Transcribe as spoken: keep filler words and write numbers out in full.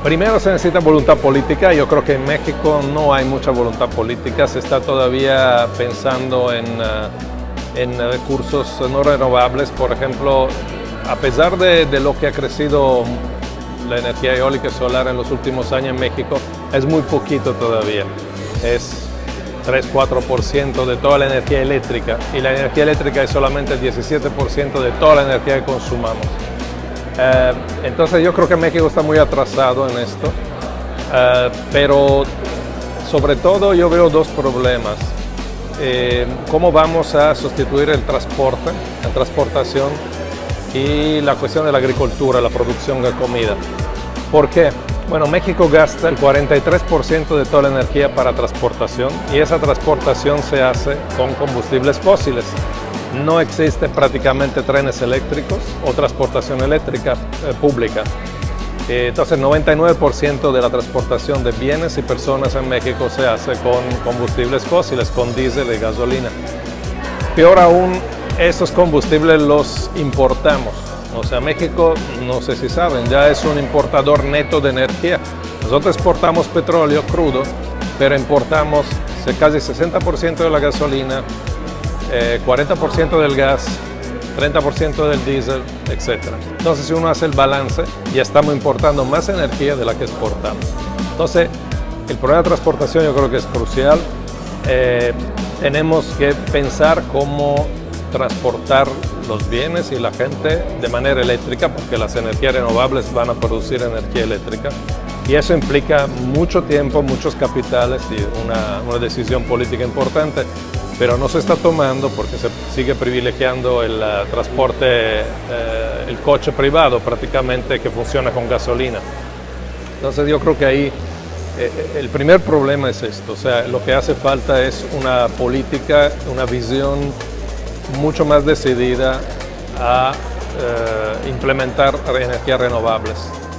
Primero se necesita voluntad política. Yo creo que en México no hay mucha voluntad política. Se está todavía pensando en, uh, en recursos no renovables. Por ejemplo, a pesar de, de lo que ha crecido la energía eólica y solar en los últimos años en México, es muy poquito todavía. Es tres a cuatro por ciento de toda la energía eléctrica, y la energía eléctrica es solamente el diecisiete por ciento de toda la energía que consumamos. Uh, entonces yo creo que México está muy atrasado en esto, uh, pero sobre todo yo veo dos problemas. Eh, ¿Cómo vamos a sustituir el transporte, la transportación y la cuestión de la agricultura, la producción de comida? ¿Por qué? Bueno, México gasta el cuarenta y tres por ciento de toda la energía para transportación, y esa transportación se hace con combustibles fósiles. No existe prácticamente trenes eléctricos o transportación eléctrica eh, pública. Eh, entonces, el noventa y nueve por ciento de la transportación de bienes y personas en México se hace con combustibles fósiles, con diésel y gasolina. Peor aún, esos combustibles los importamos. O sea, México, no sé si saben, ya es un importador neto de energía. Nosotros exportamos petróleo crudo, pero importamos casi sesenta por ciento de la gasolina, eh, cuarenta por ciento del gas, treinta por ciento del diésel, etcétera. Entonces, si uno hace el balance, ya estamos importando más energía de la que exportamos. Entonces, el problema de transportación yo creo que es crucial. Eh, tenemos que pensar cómo transportar los bienes y la gente de manera eléctrica, porque las energías renovables van a producir energía eléctrica, y eso implica mucho tiempo, muchos capitales y una, una decisión política importante, pero no se está tomando porque se sigue privilegiando el uh, transporte, eh, el coche privado prácticamente, que funciona con gasolina. Entonces yo creo que ahí eh, el primer problema es esto. O sea, lo que hace falta es una política, una visión mucho más decidida a eh, implementar energías renovables.